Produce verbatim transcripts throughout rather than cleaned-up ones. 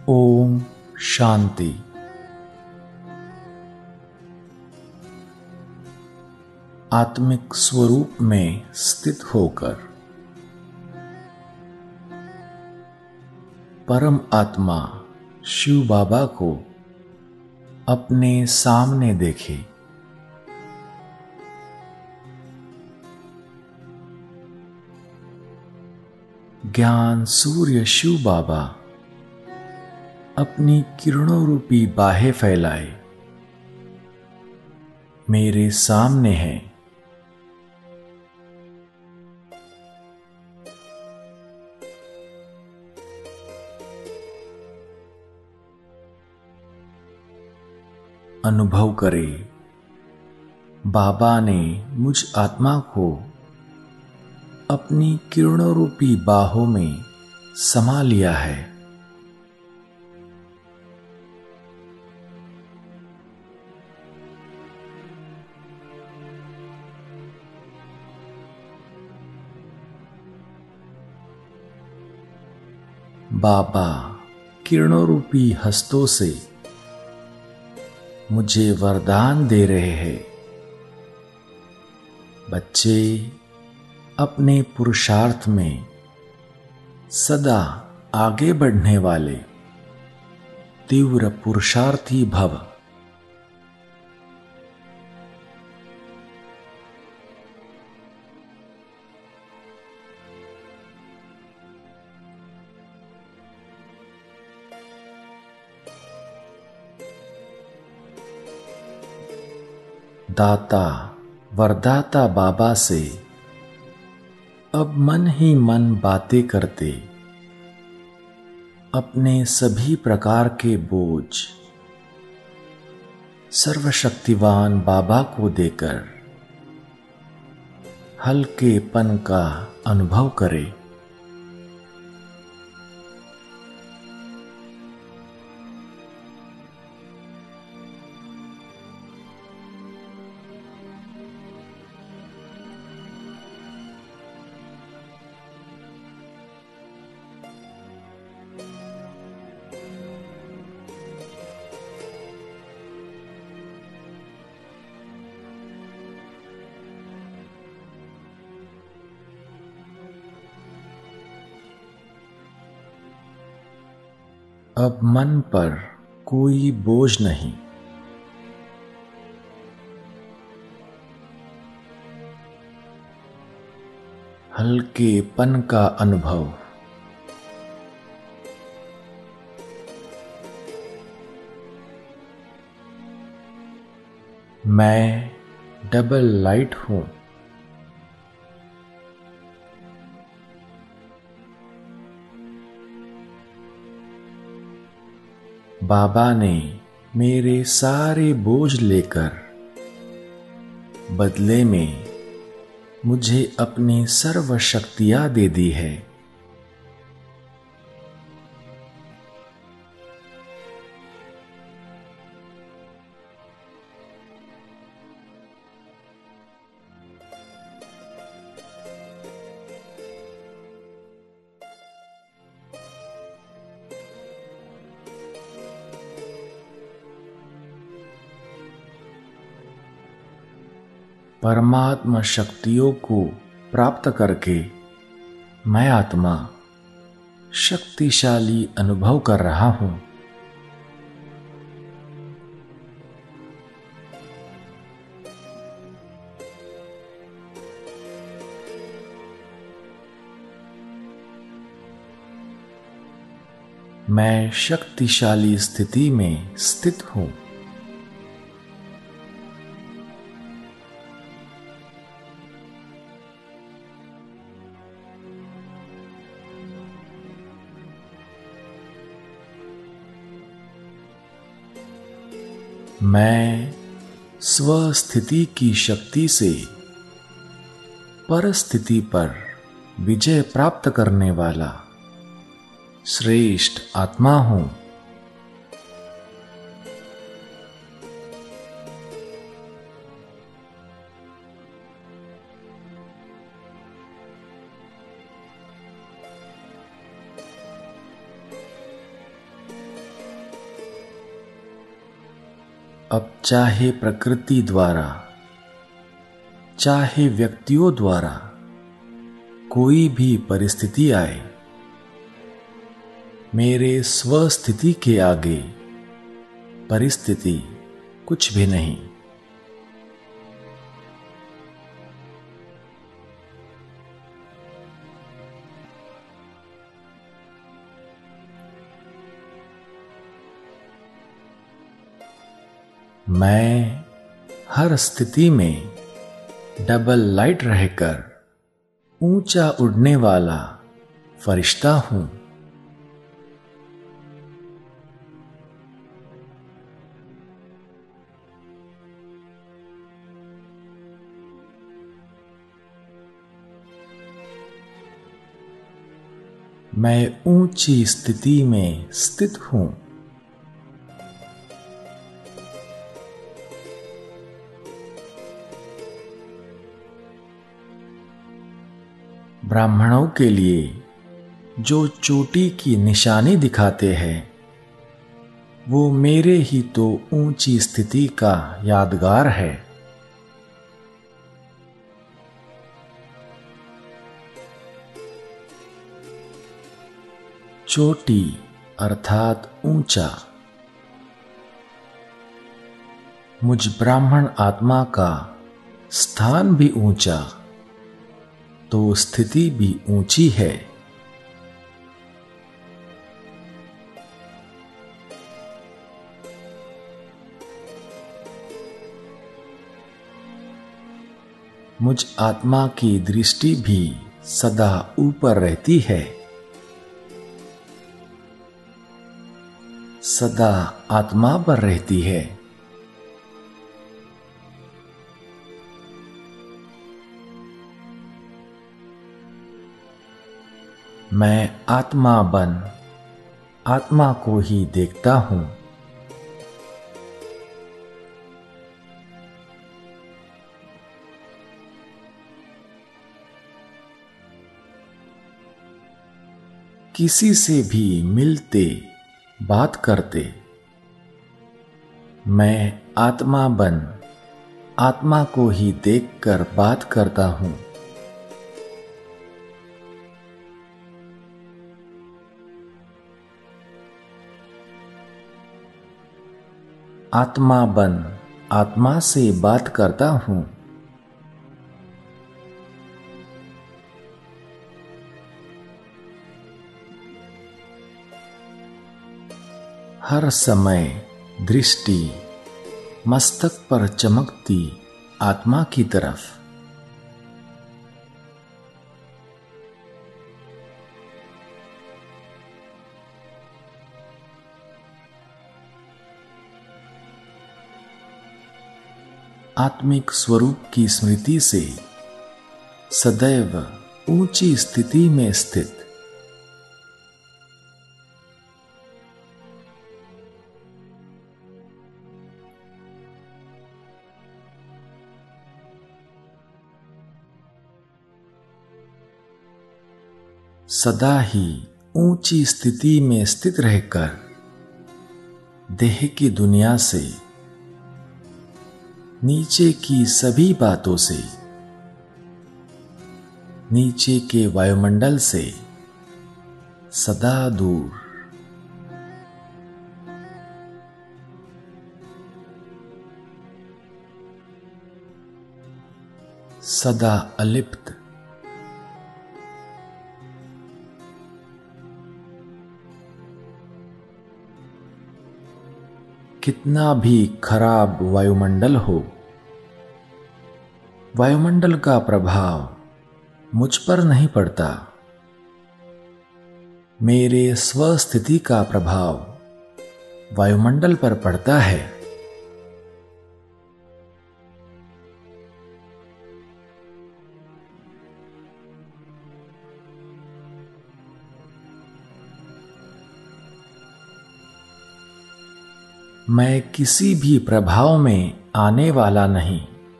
ओम शांति। आत्मिक स्वरूप में स्थित होकर परम आत्मा शिव बाबा को अपने सामने देखे। ज्ञान सूर्य शिव बाबा अपनी किरणों रूपी बाहें फैलाए मेरे सामने है। अनुभव करे, बाबा ने मुझ आत्मा को अपनी किरणों रूपी बाहों में समा लिया है। बाबा किरणों रूपी हस्तों से मुझे वरदान दे रहे हैं। बच्चे अपने पुरुषार्थ में सदा आगे बढ़ने वाले तीव्र पुरुषार्थी भव। दाता वरदाता बाबा से अब मन ही मन बातें करते अपने सभी प्रकार के बोझ सर्वशक्तिवान बाबा को देकर हल्केपन का अनुभव करे। अब मन पर कोई बोझ नहीं। हल्केपन का अनुभव। मैं डबल लाइट हूं। बाबा ने मेरे सारे बोझ लेकर बदले में मुझे अपनी सर्व शक्तियां दे दी है। परमात्मा शक्तियों को प्राप्त करके मैं आत्मा शक्तिशाली अनुभव कर रहा हूं। मैं शक्तिशाली स्थिति में स्थित हूं। मैं स्वस्थिति की शक्ति से परस्थिति पर विजय प्राप्त करने वाला श्रेष्ठ आत्मा हूं। अब चाहे प्रकृति द्वारा, चाहे व्यक्तियों द्वारा कोई भी परिस्थिति आए, मेरे स्वस्थिति के आगे परिस्थिति कुछ भी नहीं। मैं हर स्थिति में डबल लाइट रहकर ऊंचा उड़ने वाला फरिश्ता हूं। मैं ऊंची स्थिति में स्थित हूं। ब्राह्मणों के लिए जो चोटी की निशानी दिखाते हैं, वो मेरे ही तो ऊंची स्थिति का यादगार है। चोटी अर्थात ऊंचा, मुझ ब्राह्मण आत्मा का स्थान भी ऊंचा, तो स्थिति भी ऊंची है। मुझ आत्मा की दृष्टि भी सदा ऊपर रहती है, सदा आत्मा पर रहती है। मैं आत्मा बन आत्मा को ही देखता हूं। किसी से भी मिलते बात करते मैं आत्मा बन आत्मा को ही देखकर बात करता हूं। आत्मा बन आत्मा से बात करता हूं। हर समय दृष्टि मस्तक पर चमकती आत्मा की तरफ। आत्मिक स्वरूप की स्मृति से सदैव ऊंची स्थिति में स्थित। सदा ही ऊंची स्थिति में स्थित रहकर देह की दुनिया से, नीचे की सभी बातों से, नीचे के वायुमंडल से सदा दूर। सदा अलिप्त। कितना भी खराब वायुमंडल हो, वायुमंडल का प्रभाव मुझ पर नहीं पड़ता। मेरे स्वस्थिति का प्रभाव वायुमंडल पर पड़ता है। मैं किसी भी प्रभाव में आने वाला नहीं।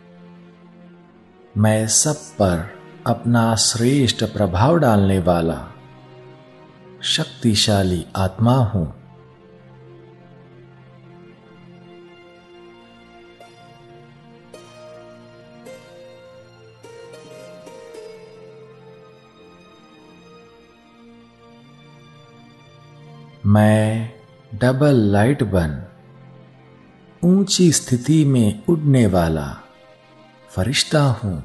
मैं सब पर अपना श्रेष्ठ प्रभाव डालने वाला शक्तिशाली आत्मा हूं। मैं डबल लाइट बन ऊंची स्थिति में उड़ने वाला फरिश्ता हूं।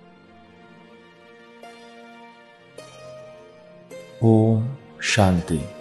ओम शांति।